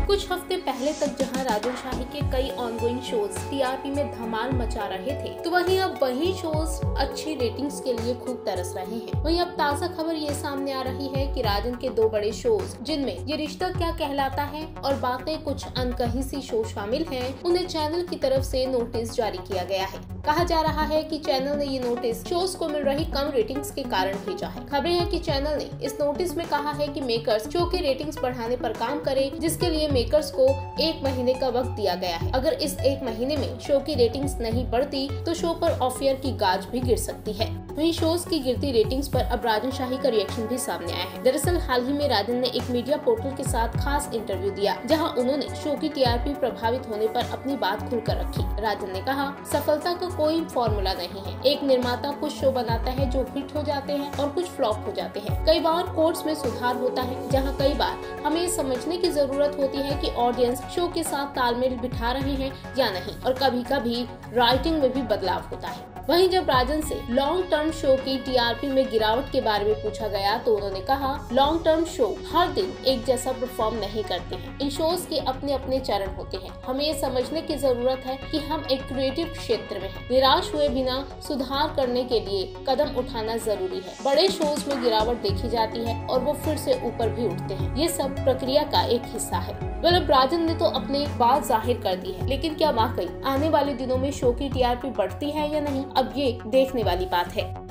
कुछ हफ्ते पहले तक जहां राजन शाही के कई ऑनगोइंग शोज टीआरपी में धमाल मचा रहे थे, तो वहीं अब वही शोज अच्छी रेटिंग्स के लिए खूब तरस रहे हैं। वहीं अब ताज़ा खबर ये सामने आ रही है कि राजन के दो बड़े शोज, जिनमें ये रिश्ता क्या कहलाता है और बातें कुछ अनकही सी शो शामिल हैं, उन्हें चैनल की तरफ से नोटिस जारी किया गया है। कहा जा रहा है कि चैनल ने ये नोटिस शोज को मिल रही कम रेटिंग्स के कारण भेजा है। खबरें हैं कि चैनल ने इस नोटिस में कहा है कि मेकर्स शो की रेटिंग्स बढ़ाने पर काम करें, जिसके लिए मेकर्स को 1 महीने का वक्त दिया गया है। अगर इस 1 महीने में शो की रेटिंग्स नहीं बढ़ती तो शो पर ऑफ एयर की गाज भी गिर सकती है। वहीं शोज की गिरती रेटिंग्स पर अब राजन शाही का रिएक्शन भी सामने आया है। दरअसल हाल ही में राजन ने एक मीडिया पोर्टल के साथ खास इंटरव्यू दिया, जहां उन्होंने शो की टीआरपी प्रभावित होने पर अपनी बात खुलकर रखी। राजन ने कहा, सफलता का कोई फॉर्मूला नहीं है। एक निर्माता कुछ शो बनाता है जो हिट हो जाते हैं और कुछ फ्लॉप हो जाते हैं। कई बार कोर्स में सुधार होता है, जहां कई बार हमें ये समझने की जरूरत होती है कि ऑडियंस शो के साथ तालमेल बिठा रहे हैं या नहीं, और कभी कभी राइटिंग में भी बदलाव होता है। वहीं जब राजन से लॉन्ग टर्म शो की टीआरपी में गिरावट के बारे में पूछा गया तो उन्होंने कहा, लॉन्ग टर्म शो हर दिन एक जैसा परफॉर्म नहीं करते हैं। इन शोज के अपने अपने चरण होते हैं। हमें ये समझने की जरूरत है कि हम एक क्रिएटिव क्षेत्र में हैं। निराश हुए बिना सुधार करने के लिए कदम उठाना जरूरी है। बड़े शोज में गिरावट देखी जाती है और वो फिर से ऊपर भी उठते हैं। ये सब प्रक्रिया का एक हिस्सा है। अब राजन ने तो अपनी बात जाहिर कर दी है, लेकिन क्या वाकई आने वाले दिनों में शो की टीआरपी बढ़ती है या नहीं, अब ये देखने वाली बात है।